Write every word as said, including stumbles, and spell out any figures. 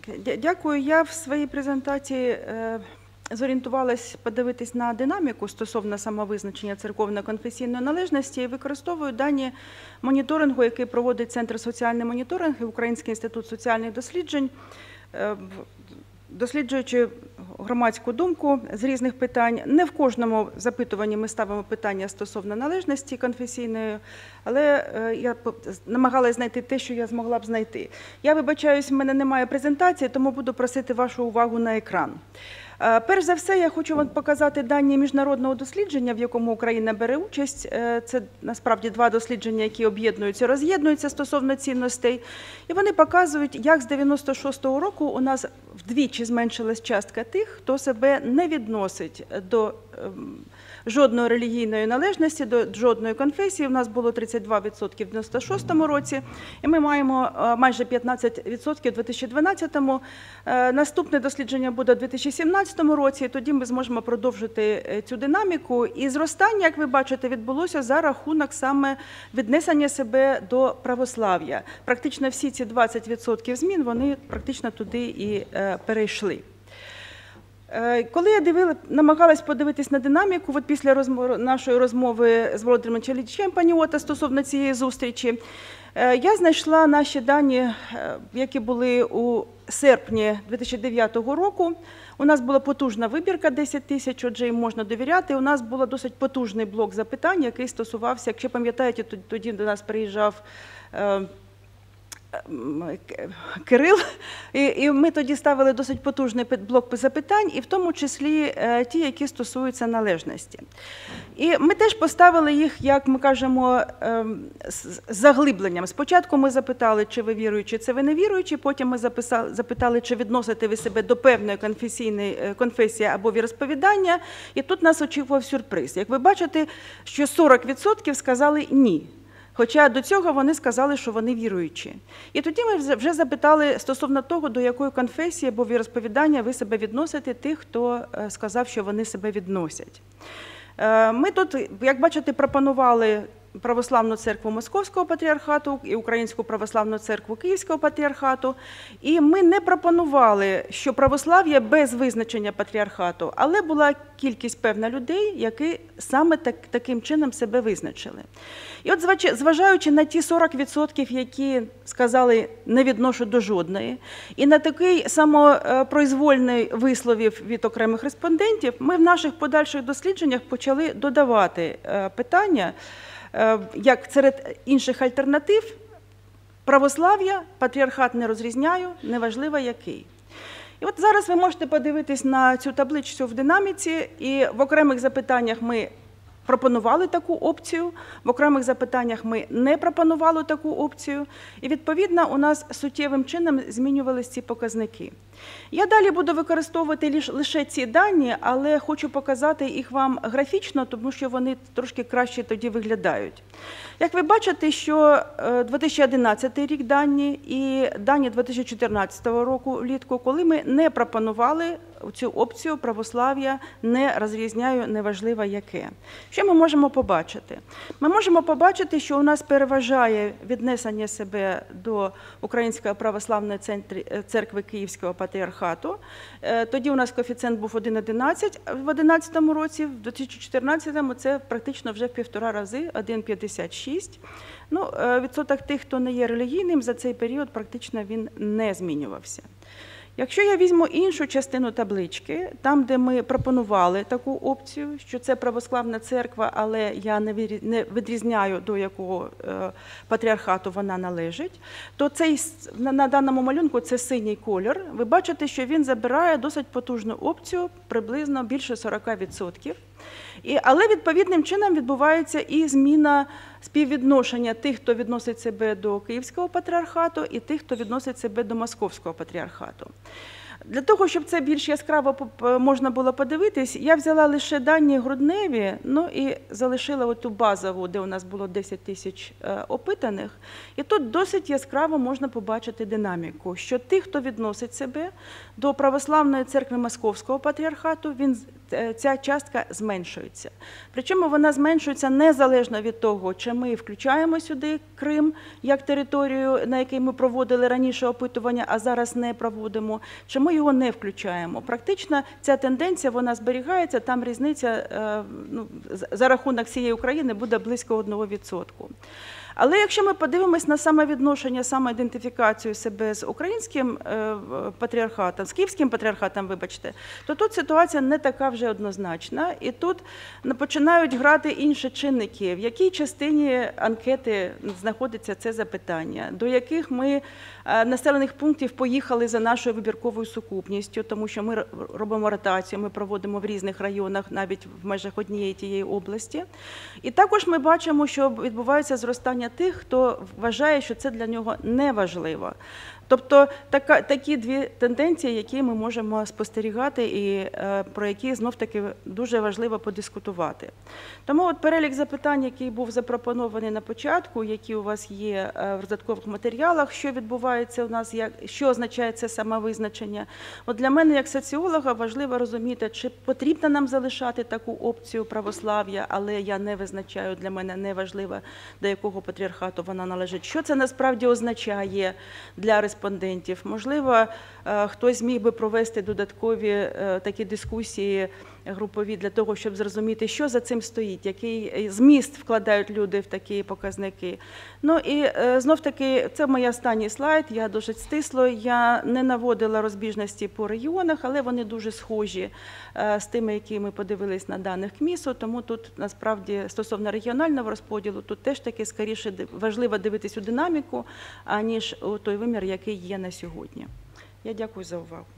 Дякую. Я в своїй презентації зорієнтувалась подивитись на динаміку стосовно самовизначення церковно-конфесійної належності і використовую дані моніторингу, який проводить Центр соціальний моніторинг і Український інститут соціальних досліджень, досліджуючи громадську думку з різних питань. Не в кожному запитуванні ми ставимо питання стосовно належності конфесійної, але я намагалась знайти те, що я змогла б знайти. Я вибачаюсь, в мене немає презентації, тому буду просити вашу увагу на екран. Перш за все, я хочу вам показати дані міжнародного дослідження, в якому Україна бере участь. Це, насправді, два дослідження, які об'єднуються, роз'єднуються стосовно цінностей. І вони показують, як з дев'яносто шостого року у нас вдвічі зменшилась частка тих, хто себе не відносить до жодної релігійної належності, до жодної конфесії. У нас було тридцять два відсотки в дев'яносто шостому році, і ми маємо майже п'ятнадцять відсотків у дві тисячі дванадцятому. Наступне дослідження буде у дві тисячі сімнадцятому році, і тоді ми зможемо продовжити цю динаміку. І зростання, як ви бачите, відбулося за рахунок саме віднесення себе до православ'я. Практично всі ці двадцять відсотків змін, вони практично туди і перейшли. Коли я дивила, намагалась подивитись на динаміку, от після розмови, нашої розмови з Володимиром Іллічем Паніота стосовно цієї зустрічі, я знайшла наші дані, які були у серпні дві тисячі дев'ятого року. У нас була потужна вибірка десять тисяч, отже, їм можна довіряти. У нас був досить потужний блок запитань, який стосувався, якщо пам'ятаєте, тоді до нас приїжджав Кирил, і ми тоді ставили досить потужний блок запитань, і в тому числі ті, які стосуються належності. І ми теж поставили їх, як ми кажемо, з заглибленням. Спочатку ми запитали, чи ви віруючі, чи ви не віруючі, потім ми запитали, чи відносите ви себе до певної конфесійної конфесії або віросповідання, і тут нас очікував сюрприз. Як ви бачите, що сорок відсотків сказали «ні». Хоча до цього вони сказали, що вони віруючі. І тоді ми вже запитали стосовно того, до якої конфесії або віросповідання ви себе відносите, тих, хто сказав, що вони себе відносять. Ми тут, як бачите, пропонували Православну церкву Московського патріархату і Українську православну церкву Київського патріархату. І ми не пропонували, що православ'я без визначення патріархату, але була кількість певна людей, які саме так, таким чином себе визначили. І от зважаючи на ті сорок відсотків, які сказали «не відношу до жодної», і на такий самопроізвольний висловів від окремих респондентів, ми в наших подальших дослідженнях почали додавати питання, як серед інших альтернатив, православ'я, патріархат не розрізняю, неважливо який. І от зараз ви можете подивитись на цю табличку в динаміці, і в окремих запитаннях ми пропонували таку опцію, в окремих запитаннях ми не пропонували таку опцію, і, відповідно, у нас суттєвим чином змінювалися ці показники. Я далі буду використовувати лише ці дані, але хочу показати їх вам графічно, тому що вони трошки краще тоді виглядають. Як ви бачите, що дві тисячі одинадцятий рік дані і дані дві тисячі чотирнадцятого року влітку, коли ми не пропонували цю опцію православ'я не розрізняю, неважливо яке. Що ми можемо побачити? Ми можемо побачити, що у нас переважає віднесення себе до Української православної церкви Київського патріархату. Тоді у нас коефіцієнт був один цілих одинадцять в дві тисячі одинадцятому році, в дві тисячі чотирнадцятому це практично вже в півтора рази, один цілих п'ятдесят шість. Ну, відсоток тих, хто не є релігійним, за цей період практично він не змінювався. Якщо я візьму іншу частину таблички, там, де ми пропонували таку опцію, що це православна церква, але я не відрізняю, до якого патріархату вона належить, то цей, на даному малюнку це синій колір. Ви бачите, що він забирає досить потужну опцію, приблизно більше сорока відсотків. І, але відповідним чином відбувається і зміна співвідношення тих, хто відносить себе до Київського патріархату, і тих, хто відносить себе до Московського патріархату. Для того, щоб це більш яскраво можна було подивитись, я взяла лише дані грудневі, ну і залишила оту базову, де у нас було десять тисяч опитаних. І тут досить яскраво можна побачити динаміку, що тих, хто відносить себе до Православної церкви Московського патріархату, він ця частка зменшується. Причому вона зменшується незалежно від того, чи ми включаємо сюди Крим як територію, на якій ми проводили раніше опитування, а зараз не проводимо, чи ми його не включаємо. Практично ця тенденція, вона зберігається, там різниця ну, за рахунок всієї України буде близько одного відсотка. Але якщо ми подивимось на самовідношення, самоідентифікацію себе з українським патріархатом, з київським патріархатом, вибачте, то тут ситуація не така вже однозначна. І тут починають грати інші чинники. В якій частині анкети знаходиться це запитання, до яких ми населених пунктів поїхали за нашою вибірковою сукупністю, тому що ми робимо ротацію, ми проводимо в різних районах, навіть в межах однієї тієї області. І також ми бачимо, що відбувається зростання тих, хто вважає, що це для нього неважливо. Тобто така, такі дві тенденції, які ми можемо спостерігати і е, про які знов-таки дуже важливо подискутувати. Тому от перелік запитань, який був запропонований на початку, які у вас є в додаткових матеріалах, що відбувається у нас, як, що означає це самовизначення. От для мене, як соціолога, важливо розуміти, чи потрібно нам залишати таку опцію православ'я, але я не визначаю, для мене не важливо, до якого патріархату вона належить. Що це насправді означає для респондентів? Респондентів. Можливо, хтось міг би провести додаткові такі дискусії групові для того, щоб зрозуміти, що за цим стоїть, який зміст вкладають люди в такі показники. Ну і знов-таки, це мій останній слайд, я дуже стисло, я не наводила розбіжності по регіонах, але вони дуже схожі з тими, які ми подивились на даних КМІСу, тому тут насправді стосовно регіонального розподілу, тут теж таки скоріше важливо дивитись у динаміку, аніж у той вимір, який є на сьогодні. Я дякую за увагу.